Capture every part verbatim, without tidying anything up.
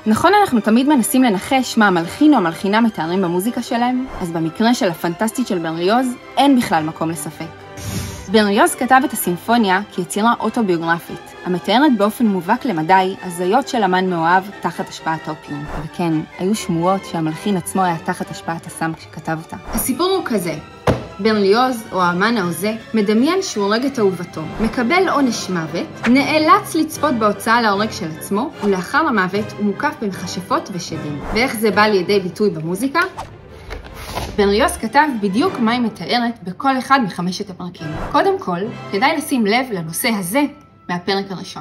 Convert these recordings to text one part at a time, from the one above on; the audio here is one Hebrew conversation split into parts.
נכון, אנחנו תמיד מנסים לנחש מה המלחין או המלחינה מתארים במוזיקה שלהם, אז במקרה של הפנטסטית של ברליוז, אין בכלל מקום לספק. ברליוז כתב את הסימפוניה כיצירה אוטוביוגרפית, המתארת באופן מובהק למדי הזיות של אמן מאוהב תחת השפעת אופיום. וכן, היו שמועות שהמלחין עצמו היה תחת השפעת הסם כשכתב אותה. הסיפור הוא כזה. ברליוז, או האמן ההוזה, מדמיין שהוא הורג את אהובתו, מקבל עונש מוות, נאלץ לצפות בהוצאה להורג של עצמו, ולאחר המוות הוא מוקף במכשפות ושדים. ואיך זה בא לידי ביטוי במוזיקה? ברליוז כתב בדיוק מה היא מתארת בכל אחד מחמשת הפרקים. קודם כל, כדאי לשים לב לנושא הזה מהפרק הראשון.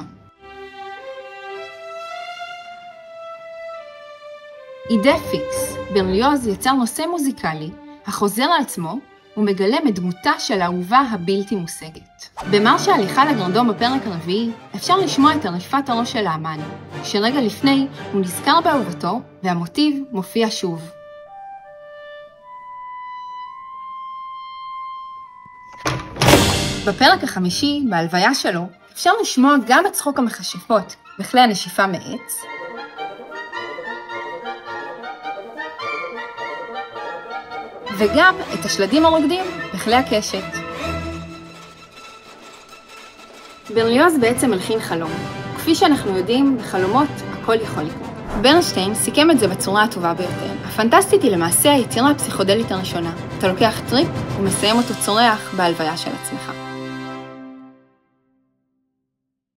אידה פיקס. ברליוז יצר נושא מוזיקלי, החוזר על עצמו, ומגלם את דמותה של האהובה הבלתי מושגת. במרש ההליכה לגרנדום בפרק הרביעי, אפשר לשמוע את עריפת הראש של האמן, שרגע לפני הוא נזכר באהובתו, והמוטיב מופיע שוב. בפרק החמישי, בהלוויה שלו, אפשר לשמוע גם את צחוק המכשפות בכלי הנשיפה מעץ, וגם את השלדים הרוקדים בכלי הקשת. ברליוז בעצם מלחין חלום. כפי שאנחנו יודעים, בחלומות הכל יכול לקרות. ברנשטיין סיכם את זה בצורה הטובה ביותר. הפנטסטית היא למעשה היצירה הפסיכודלית הראשונה. אתה לוקח טריפ ומסיים אותו צורח בהלוויה של עצמך.